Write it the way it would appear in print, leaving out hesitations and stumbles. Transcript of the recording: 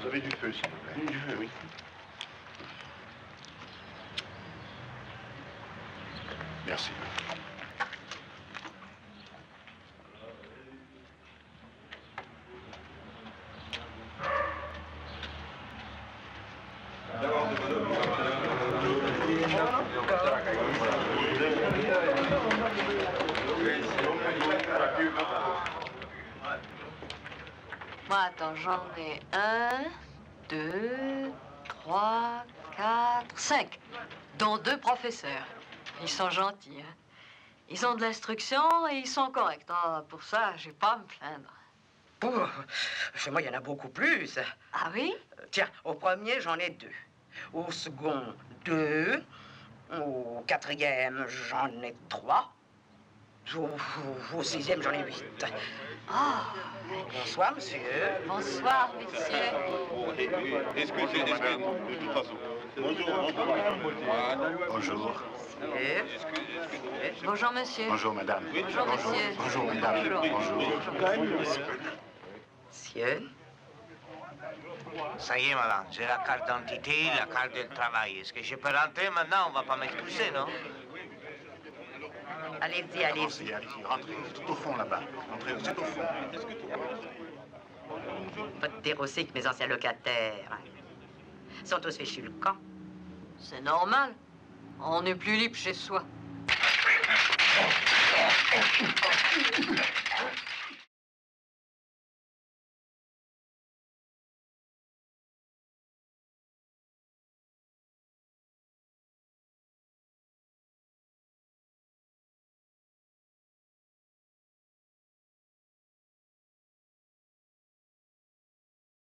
avez du feu, s'il vous plaît. Du feu, oui. Merci. Moi, attends, j'en ai 1, 2, 3, 4, 5. Dont 2 professeurs. Ils sont gentils, hein. Ils ont de l'instruction et ils sont corrects. Ah, pour ça, j'ai pas à me plaindre. Oh, chez moi, il y en a beaucoup plus. Ah oui? Tiens, au premier, j'en ai 2. Au second, 2. Au quatrième, j'en ai 3. Au sixième, j'en ai 8. Ah! Bonsoir, monsieur. Bonsoir, messieurs. Excusez, de toute façon. Bonjour. Bonjour. Bonjour, monsieur. Bonjour, madame. Bonjour, monsieur. Bonjour, madame. Bonjour. Monsieur. Ça y est, madame, j'ai la carte d'identité, la carte de travail. Est-ce que je peux rentrer maintenant? On va pas m'expulser, non? Allez-y, allez-y. Allez-y, rentrez. C'est tout au fond, là-bas. Entrez, c'est au fond. Pas te dire aussi que mes anciens locataires sont tous fichus le camp. C'est normal. On n'est plus libre chez soi.